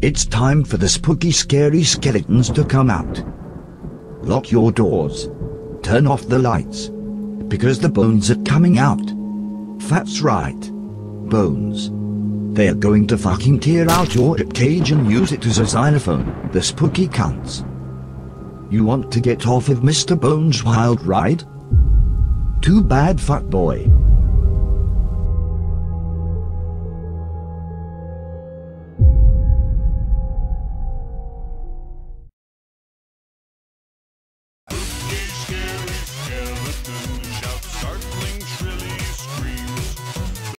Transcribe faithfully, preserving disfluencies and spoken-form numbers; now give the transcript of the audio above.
It's time for the spooky scary skeletons to come out. Lock your doors. Turn off the lights. Because the bones are coming out. That's right. Bones. They're going to fucking tear out your ribcage and use it as a xylophone, the spooky cunts. You want to get off of Mister Bones' wild ride? Too bad, fuckboy.